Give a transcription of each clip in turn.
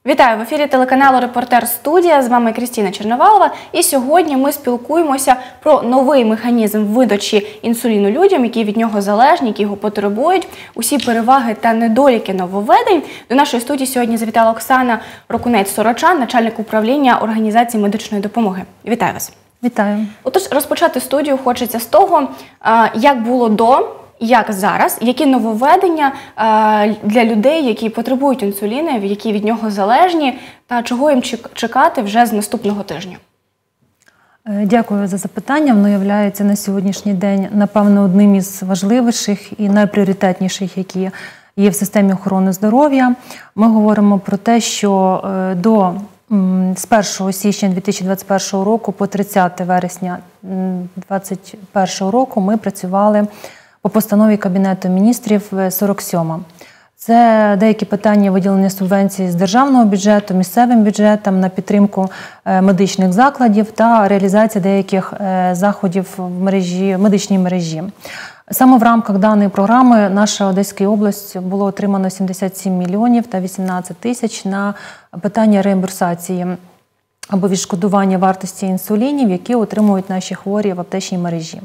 Вітаю! В ефірі телеканалу «Репортер Студія». З вами Крістіна Черновалова. І сьогодні ми спілкуємося про новий механізм видачі інсуліну людям, які від нього залежні, які його потребують, усі переваги та недоліки нововведень. До нашої студії сьогодні завітала Оксана Рокунець-Сорочан, начальник управління організації медичної допомоги. Вітаю вас! Вітаю! Отож, розпочати студію хочеться з того, як було до, як зараз, які нововведення для людей, які потребують інсуліну, які від нього залежні, та чого їм чекати вже з наступного тижня? Дякую за запитання. Воно є на сьогоднішній день, напевно, одним із важливіших і найпріоритетніших, які є в системі охорони здоров'я. Ми говоримо про те, що з 1 січня 2021 року по 30 вересня 2021 року ми працювали по постанові Кабінету міністрів 47. Це деякі питання виділення субвенцій з державного бюджету, місцевим бюджетом на підтримку медичних закладів та реалізація деяких заходів в медичній мережі. Саме в рамках даної програми наша Одеська область було отримано 77 мільйонів та 18 тисяч на питання реімбурсації або відшкодування вартості інсулінів, які отримують наші хворі в аптечній мережі.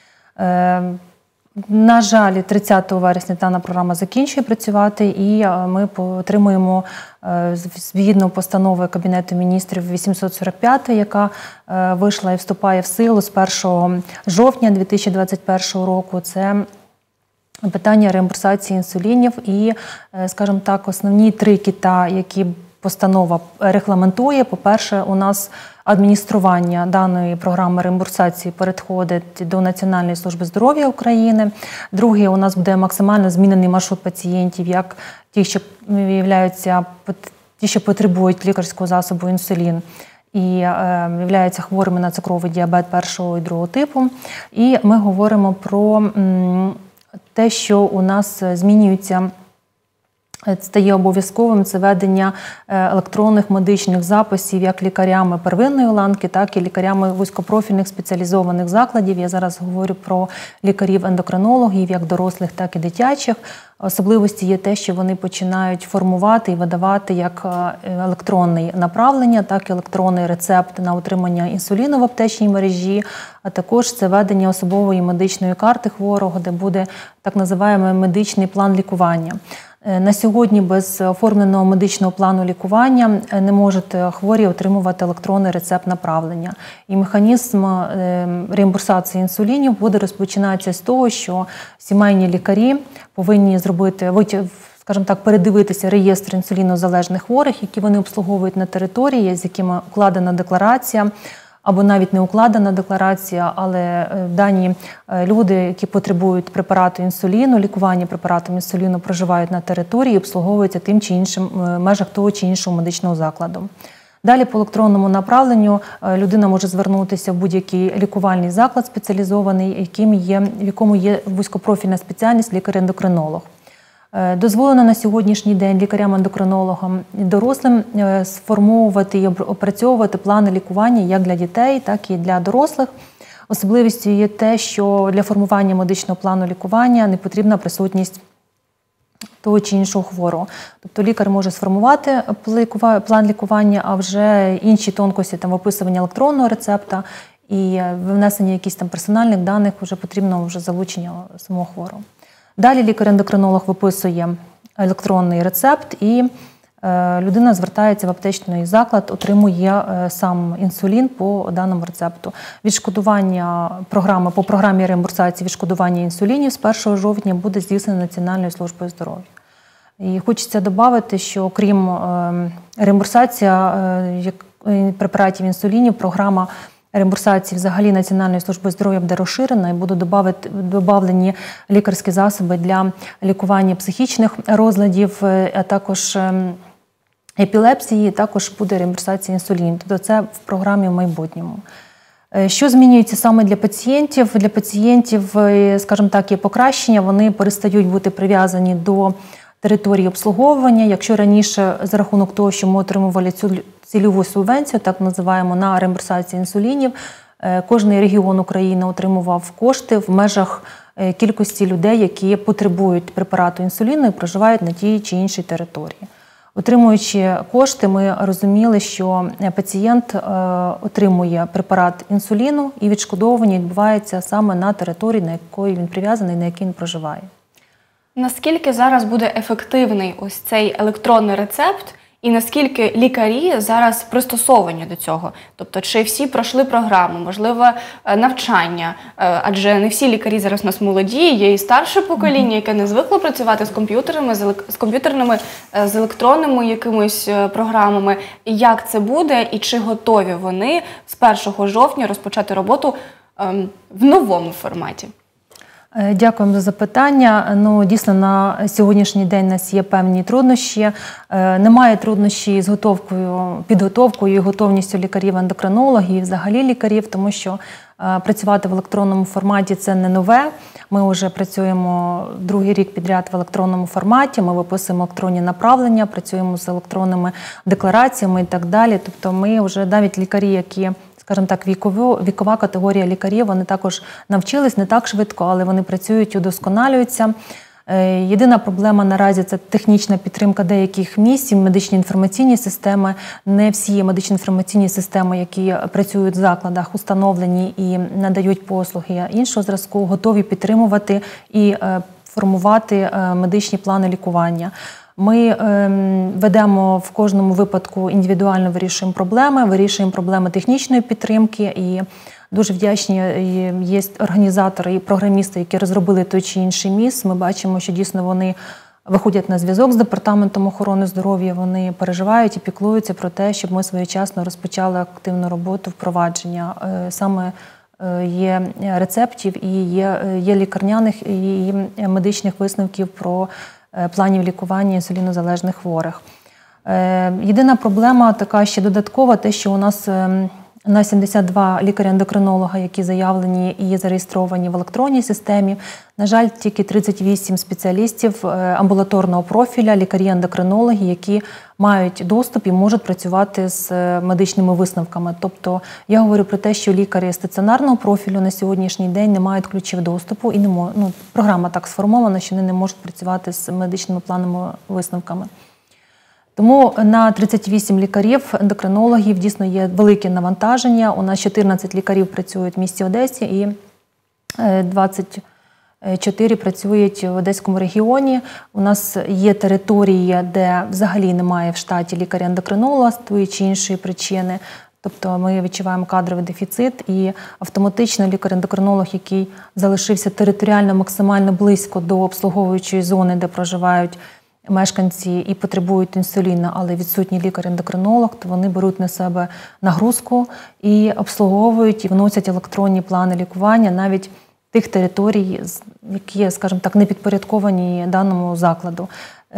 На жаль, 30 вересня дана програма закінчує працювати, і ми отримуємо згідно постанови Кабінету міністрів 845, яка вийшла і вступає в силу з 1 жовтня 2021 року. Це питання реімбурсації інсулінів і, скажімо так, основні три кита, які постанова регламентує. По-перше, у нас адміністрування даної програми реімбурсації переходить до Національної служби здоров'я України. Друге, у нас буде максимально змінений маршрут пацієнтів, як ті, що потребують лікарського засобу інсулін і являються хворими на цукровий діабет першого і другого типу. І ми говоримо про те, що у нас змінюється, стає обов'язковим це ведення електронних медичних записів як лікарями первинної ланки, так і лікарями вузькопрофільних спеціалізованих закладів. Я зараз говорю про лікарів-ендокринологів, як дорослих, так і дитячих. Особливості є те, що вони починають формувати і видавати як електронне направлення, так і електронний рецепт на отримання інсуліну в аптечній мережі, а також це ведення особової медичної карти хворого, де буде так називаємо медичний план лікування. На сьогодні без оформленого медичного плану лікування не можуть хворі отримувати електронний рецепт направлення. І механізм реімбурсації інсулінів буде розпочинатися з того, що сімейні лікарі повинні зробити, скажімо так, передивитися реєстр інсулінозалежних хворих, які вони обслуговують на території, з якими укладена декларація, або навіть не укладена декларація, але дані люди, які потребують препарату інсуліну, лікування препаратом інсуліну, проживають на території і обслуговуються тим чи іншим межах того чи іншого медичного закладу. Далі по електронному направленню людина може звернутися в будь-який лікувальний заклад спеціалізований, в якому є вузькопрофільна спеціальність лікар-ендокринолог. Дозволено на сьогоднішній день лікарям-ендокринологам і дорослим сформовувати і опрацьовувати плани лікування як для дітей, так і для дорослих. Особливістю є те, що для формування медичного плану лікування не потрібна присутність того чи іншого хворого. Тобто лікар може сформувати план лікування, а вже інші тонкості виписування електронного рецепта і внесення якихось персональних даних вже потрібно залучення самого хворого. Далі лікар-ендокринолог виписує електронний рецепт і людина звертається в аптечний заклад, отримує сам інсулін по даному рецепту. Відшкодування по програмі реімбурсації відшкодування інсулінів з 1 жовтня буде здійснено Національною службою здоров'я. І хочеться додати, що крім реімбурсації препаратів інсулінів, програма реімбурсації взагалі Національної служби здоров'я буде розширена і будуть додавлені лікарські засоби для лікування психічних розладів, а також епілепсії, також буде реімбурсація інсуліну. Тобто це в програмі в майбутньому. Що змінюється саме для пацієнтів? Для пацієнтів, скажімо так, є покращення, вони перестають бути прив'язані до території обслуговування. Якщо раніше за рахунок того, що ми отримували цю цільову субвенцію, так називаємо, на реімбурсацію інсулінів, кожний регіон України отримував кошти в межах кількості людей, які потребують препарату інсуліну і проживають на тій чи іншій території. Отримуючи кошти, ми розуміли, що пацієнт отримує препарат інсуліну і відшкодовування відбувається саме на території, на якої він прив'язаний, на якій він проживає. Наскільки зараз буде ефективний ось цей електронний рецепт і наскільки лікарі зараз пристосовані до цього? Тобто, чи всі пройшли програму, можливо, навчання? Адже не всі лікарі зараз у нас молоді, є і старше покоління, яке не звикло працювати з комп'ютерними, з електронними якимись програмами. І як це буде, і чи готові вони з 1 жовтня розпочати роботу в новому форматі? Дякуємо за запитання. Ну, дійсно, на сьогоднішній день у нас є певні труднощі. Немає труднощів з підготовкою і готовністю лікарів-ендокринологів і взагалі лікарів, тому що працювати в електронному форматі – це не нове. Ми вже працюємо другий рік підряд в електронному форматі, ми виписуємо електронні направлення, працюємо з електронними деклараціями і так далі. Тобто ми вже навіть лікарі, які, скажімо так, вікова категорія лікарів, вони також навчились не так швидко, але вони працюють, удосконалюються. Єдина проблема наразі – це технічна підтримка деяких місць, медичні інформаційні системи. Не всі медичні інформаційні системи, які працюють в закладах, установлені і надають послуги іншого зразку, готові підтримувати і формувати медичні плани лікування. Ми ведемо в кожному випадку індивідуально вирішуємо проблеми технічної підтримки і дуже вдячні є організатори і програмісти, які розробили той чи інший міст. Ми бачимо, що дійсно вони виходять на зв'язок з Департаментом охорони здоров'я, вони переживають і піклуються про те, щоб ми своєчасно розпочали активну роботу впровадження саме є рецептів і є лікарняних і медичних висновків про планів лікування інсулінозалежних хворих. Єдина проблема така ще додаткова, те, що у нас на 72 лікаря-ендокринолога, які заявлені і зареєстровані в електронній системі. На жаль, тільки 38 спеціалістів амбулаторного профіля, лікарі-ендокринологи, які мають доступ і можуть працювати з медичними висновками. Тобто я говорю про те, що лікарі стаціонарного профілю на сьогоднішній день не мають ключів доступу і програма так сформована, що вони не можуть працювати з медичними планами висновками. Тому на 38 лікарів, ендокринологів дійсно є велике навантаження. У нас 14 лікарів працюють в місті Одесі і 24 працюють в Одеському регіоні. У нас є території, де взагалі немає в штаті лікаря-ендокринолога з тої чи іншої причини. Тобто ми відчуваємо кадровий дефіцит і автоматично лікар-ендокринолог, який залишився територіально максимально близько до обслуговуючої зони, де проживають мешканці і потребують інсуліну, але відсутній лікар-ендокринолог, то вони беруть на себе нагрузку і обслуговують, і вносять електронні плани лікування навіть тих територій, які, скажімо так, не підпорядковані даному закладу.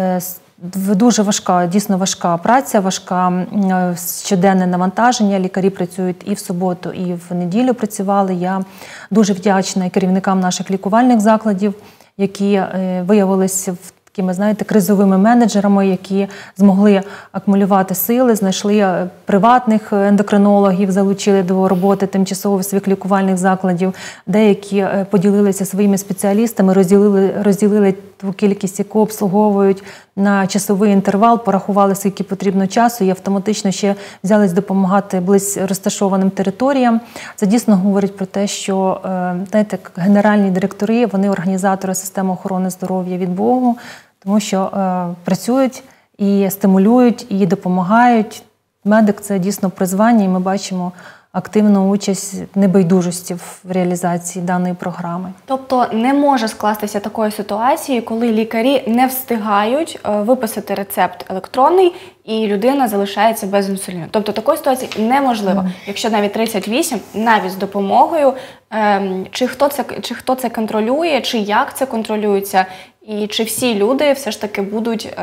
Дуже важка, дійсно важка праця, важка щоденне навантаження. Лікарі працюють і в суботу, і в неділю працювали. Я дуже вдячна керівникам наших лікувальних закладів, які виявилися такими, знаєте, кризовими менеджерами, які змогли акумулювати сили, знайшли приватних ендокринологів, залучили до роботи тимчасово своїх лікувальних закладів. Деякі поділилися своїми спеціалістами, розділили ту кількість, яку обслуговують на часовий інтервал, порахували, скільки потрібно часу і автоматично ще взялись допомагати близь розташованим територіям. Це дійсно говорить про те, що, знаєте, генеральні директори, вони організатори системи охорони здоров'я від Богу, тому що працюють і стимулюють, і допомагають. Медик – це дійсно призвання, і ми бачимо активну участь небайдужості в реалізації даної програми. Тобто не може скластися такої ситуації, коли лікарі не встигають виписати рецепт електронний і людина залишається без інсуліну. Тобто такої ситуації неможливо. Якщо навіть 38, навіть з допомогою, чи хто це контролює, чи як це контролюється, і чи всі люди все ж таки будуть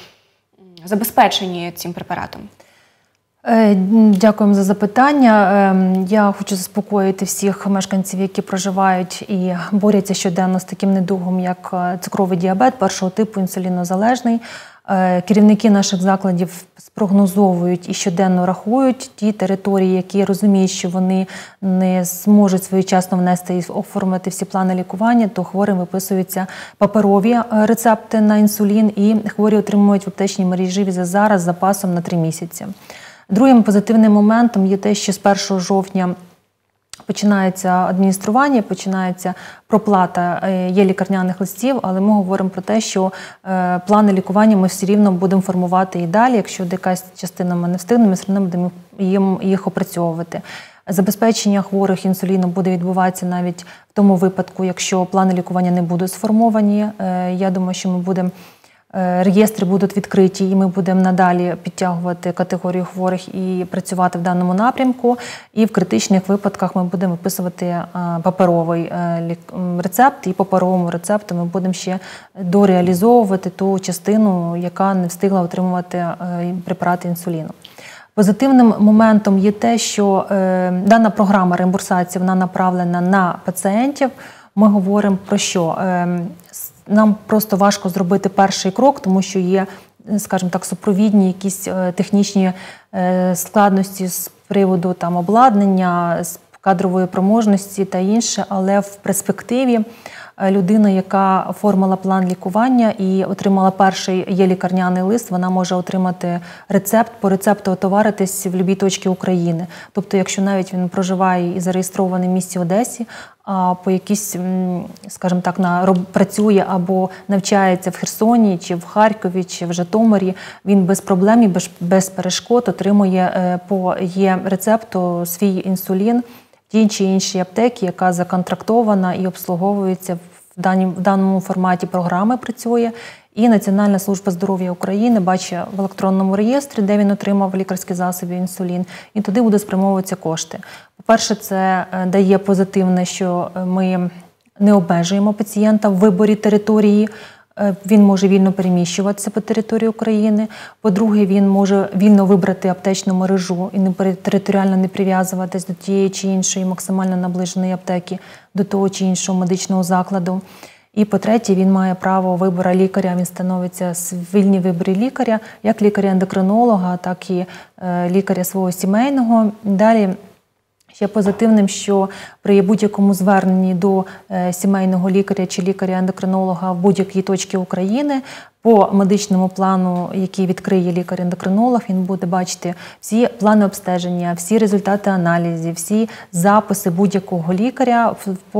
забезпечені цим препаратом? Дякуємо за запитання. Я хочу заспокоїти всіх мешканців, які проживають і борються щоденно з таким недугом, як цукровий діабет першого типу, інсулінозалежний. Керівники наших закладів спрогнозовують і щоденно рахують ті території, які розуміють, що вони не зможуть своєчасно внести і оформити всі плани лікування, то хворим виписуються паперові рецепти на інсулін, і хворі отримують в аптечній мережі Візазара з запасом на 3 місяці. Другим позитивним моментом є те, що з 1 жовтня починається адміністрування, починається проплата є лікарняних листів, але ми говоримо про те, що плани лікування ми все рівно будемо формувати і далі. Якщо якась частина ми не встигнемо, ми все одно будемо їх опрацьовувати. Забезпечення хворих інсуліном буде відбуватися навіть в тому випадку, якщо плани лікування не будуть сформовані. Я думаю, що ми будемо реєстри будуть відкриті, і ми будемо надалі підтягувати категорію хворих і працювати в даному напрямку. І в критичних випадках ми будемо виписувати паперовий рецепт, і по паперовому рецепту ми будемо ще дореалізовувати ту частину, яка не встигла отримувати препарати інсуліну. Позитивним моментом є те, що дана програма реімбурсації, вона направлена на пацієнтів. Ми говоримо про що? Нам просто важко зробити перший крок, тому що є, скажімо так, супровідні якісь технічні складності з приводу там обладнання, з кадрової проможності та інше, але в перспективі людина, яка оформила план лікування і отримала перший є-лікарняний лист, вона може отримати рецепт, по рецепту отоваритись в будь-якій точці України. Тобто, якщо навіть він проживає і зареєстрований в місті Одесі, а по якійсь, скажімо так, працює або навчається в Херсоні, чи в Харкові, чи в Житомирі, він без проблем і без перешкод отримує по є-рецепту свій інсулін, ті чи інші аптеки, яка законтрактована і обслуговується в даному форматі програми працює. І Національна служба здоров'я України бачить в електронному реєстрі, де він отримав лікарські засоби інсулін, і туди будуть спрямовуватися кошти. По-перше, це дає позитивне, що ми не обмежуємо пацієнта в виборі території, він може вільно переміщуватися по території України. По-друге, він може вільно вибрати аптечну мережу і територіально не прив'язуватись до тієї чи іншої максимально наближеної аптеки, до того чи іншого медичного закладу. І по-третє, він має право вибору лікаря, він становиться в вільній виборі лікаря, як лікаря-ендокринолога, так і лікаря свого сімейного. Далі ще позитивним, що при будь-якому зверненні до сімейного лікаря чи лікаря-ендокринолога в будь-якій точці України по медичному плану, який відкриє лікар-ендокринолог, він буде бачити всі плани обстеження, всі результати аналізів, всі записи будь-якого лікаря,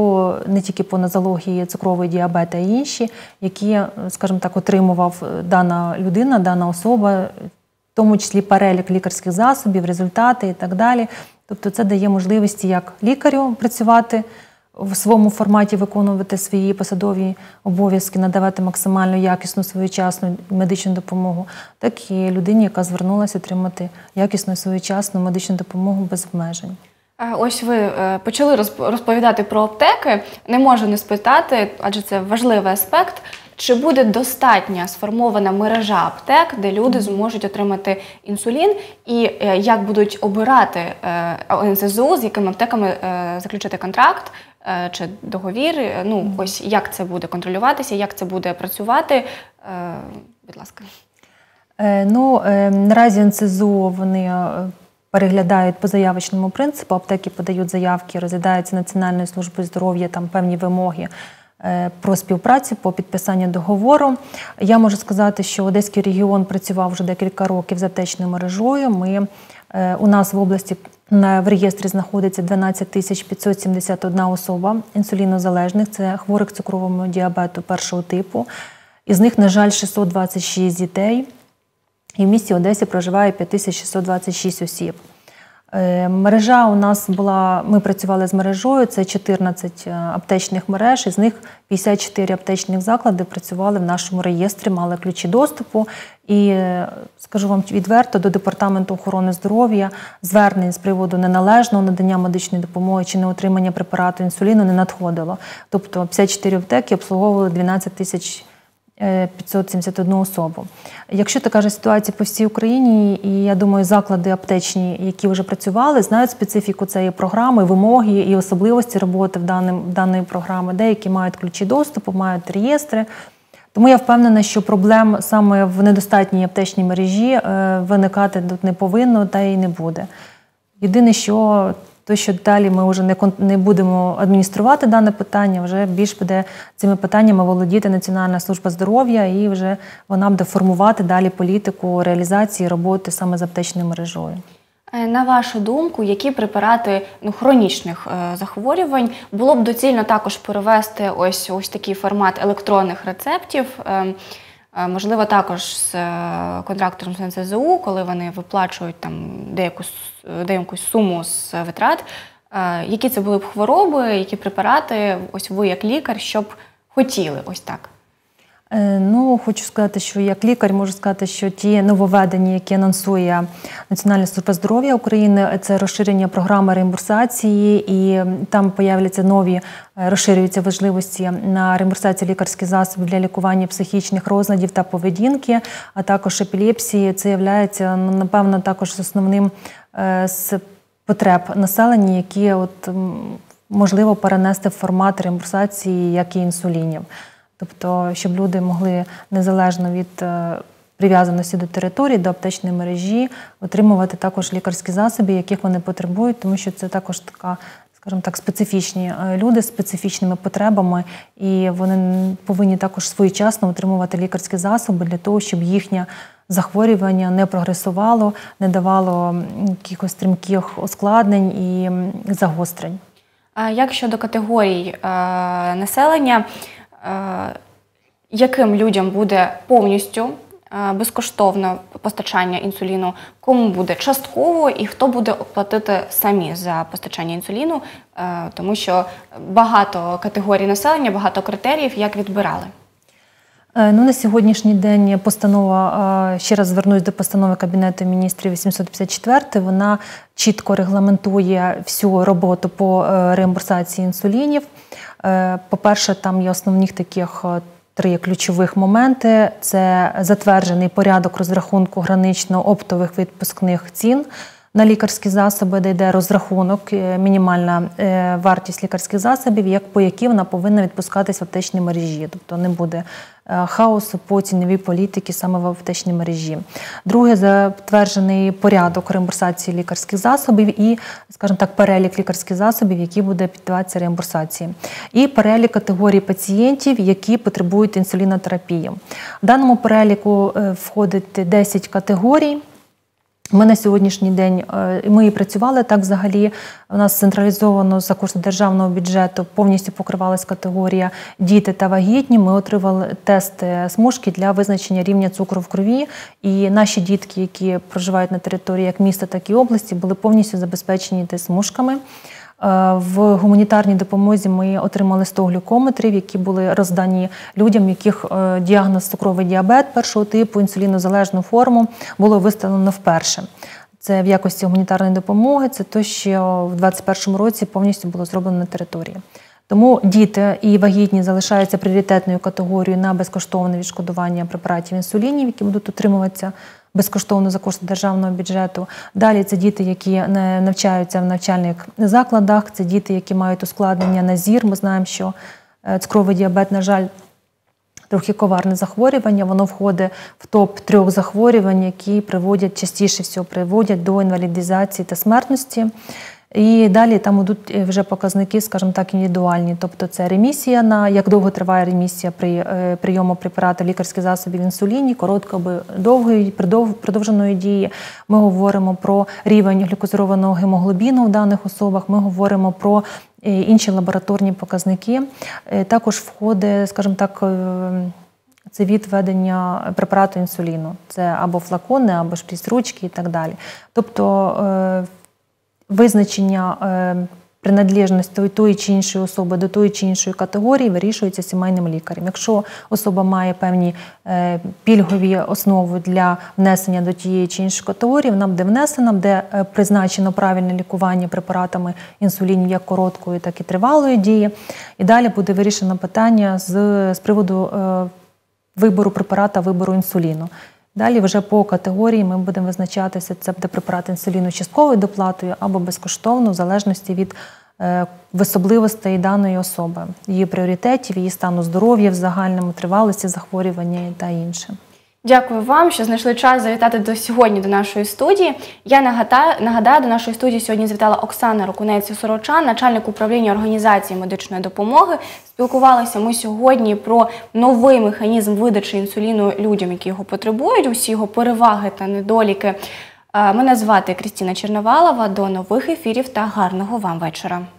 не тільки по нозології, цукровий діабет, а й інші, які, скажімо так, отримував дана людина, дана особа, в тому числі перелік лікарських засобів, результати і так далі. Тобто це дає можливість як лікарю працювати в своєму форматі, виконувати свої посадові обов'язки, надавати максимально якісну, своєчасну медичну допомогу, так і людині, яка звернулася отримати якісну і своєчасну медичну допомогу без обмежень. Ось ви почали розповідати про аптеки. Не можу не спитати, адже це важливий аспект. Чи буде достатня сформована мережа аптек, де люди зможуть отримати інсулін, і як будуть обирати НСЗУ, з якими аптеками заключити контракт чи договір? Ну, ось як це буде контролюватися, як це буде працювати? Будь ласка. Наразі НСЗУ вони переглядають по заявочному принципу, аптеки подають заявки, розглядаються Національною службою здоров'я, там певні вимоги про співпрацю, по підписанню договору. Я можу сказати, що Одеський регіон працював вже декілька років з аптечною мережою. У нас в області в реєстрі знаходиться 12 571 особа інсулінозалежних, це хворих цукрового діабету першого типу. Із них, на жаль, 626 дітей. І в місті Одесі проживає 5626 осіб. Мережа у нас була, ми працювали з мережою, це 14 аптечних мереж, із них 54 аптечних заклади працювали в нашому реєстрі, мали ключі доступу. І, скажу вам відверто, до Департаменту охорони здоров'я звернень з приводу неналежного надання медичної допомоги чи неотримання препарату інсуліну не надходило. Тобто 54 аптеки обслуговували 12 571 особу. Якщо така ж ситуація по всій Україні, і я думаю, заклади аптечні, які вже працювали, знають специфіку цієї програми, вимоги і особливості роботи даної програми. Деякі мають ключі доступу, мають реєстри, Тому я впевнена, що проблем саме в недостатній аптечній мережі виникати тут не повинно та й не буде. Єдине, що далі ми вже не будемо адмініструвати дане питання, вже більш буде цими питаннями володіти Національна служба здоров'я, і вже вона буде формувати далі політику реалізації роботи саме з аптечною мережою. На вашу думку, які препарати хронічних захворювань було б доцільно також перевести ось такий формат електронних рецептів, можливо, також з контрактором з НСЗУ, коли вони виплачують там деяку суму з витрат. Які це були б хвороби, які препарати, ось ви як лікар, щоб хотіли ось так? Хочу сказати, що як лікар можу сказати, що ті нововведення, які анонсує Національна служба здоров'я України, це розширення програми реімбурсації, і там появляться нові, розширюються важливості на реімбурсацію лікарських засобів для лікування психічних розладів та поведінки, а також епілепсії. Це є, напевно, також основним з потреб населення, які можливо перенести в формат реімбурсації, як і інсулінів. Тобто, щоб люди могли незалежно від прив'язаності до території, до аптечної мережі, отримувати також лікарські засоби, яких вони потребують, тому що це також така, скажімо так, специфічні люди з специфічними потребами, і вони повинні також своєчасно отримувати лікарські засоби для того, щоб їхнє захворювання не прогресувало, не давало якихось стрімких ускладнень і загострень. А як щодо категорій населення, яким людям буде повністю безкоштовне постачання інсуліну, кому буде частково і хто буде платити самі за постачання інсуліну, тому що багато категорій населення, багато критеріїв, як відбирали? На сьогоднішній день постанова, ще раз звернусь до постанови Кабінету міністрів 854, вона чітко регламентує всю роботу по реімбурсації інсулінів. По-перше, там є основних таких 3 ключових моменти. Це затверджений порядок розрахунку гранично-оптових відпускних цін на лікарські засоби, де йде розрахунок, мінімальна вартість лікарських засобів, по якій вона повинна відпускатись в аптечній мережі. Тобто не буде хаосу по ціновій політики саме в аптечній мережі. Друге, затверджений порядок реімбурсації лікарських засобів і, скажімо так, перелік лікарських засобів, які буде піддаватися реімбурсації. І перелік категорій пацієнтів, які потребують інсулінотерапії. В даному переліку входить 10 категорій. Ми на сьогоднішній день, ми і працювали так взагалі, у нас централізовано за кошти державного бюджету повністю покривалась категорія діти та вагітні. Ми отримали тести смужки для визначення рівня цукру в крові. І наші дітки, які проживають на території як міста, так і області, були повністю забезпечені смужками. В гуманітарній допомозі ми отримали 100 глюкометрів, які були роздані людям, яких діагноз цукровий діабет першого типу, інсулінозалежну форму було виставлено вперше. Це в якості гуманітарної допомоги, це те, що в 2021 році повністю було зроблено на території. Тому діти і вагітні залишаються пріоритетною категорією на безкоштовне відшкодування препаратів інсулінів, які будуть отримуватися безкоштовно за кошти державного бюджету. Далі це діти, які навчаються в навчальних закладах, це діти, які мають ускладнення на зір. Ми знаємо, що цукровий діабет, на жаль, трохи коварне захворювання, воно входить в топ-3 захворювань, які частіше всього приводять до інвалідизації та смертності. І далі там йдуть вже показники, скажімо так, індивідуальні. Тобто це ремісія, як довго триває ремісія при прийому препаратів лікарських засобів інсуліні, короткої або довгої, продовженої дії. Ми говоримо про рівень глюкозованого гемоглобіну в даних особах, ми говоримо про інші лабораторні показники. Також входить, скажімо так, це від введення препарату інсуліну. Це або флакони, або шприц-ручки і так далі. Тобто визначення приналежності тої чи іншої особи до тої чи іншої категорії вирішується сімейним лікарем. Якщо особа має певні пільгові основи для внесення до тієї чи іншої категорії, вона буде внесена, де призначено правильне лікування препаратами інсулінів як короткої, так і тривалої дії. І далі буде вирішено питання з приводу вибору препарата, вибору інсуліну. Далі вже по категорії ми будемо визначатися, це буде препарат інсуліну з частковою доплатою або безкоштовно, в залежності від в особливостей даної особи, її пріоритетів, її стану здоров'я в загальному, тривалості захворювання та інше. Дякую вам, що знайшли час завітати сьогодні до нашої студії. Я нагадаю, до нашої студії сьогодні завітала Оксана Рокунець-Сорочан, начальник управління організації медичної допомоги. Спілкувалися ми сьогодні про новий механізм видачі інсуліну людям, які його потребують, усі його переваги та недоліки. Мене звати Крістіна Черновалова. До нових ефірів та гарного вам вечора.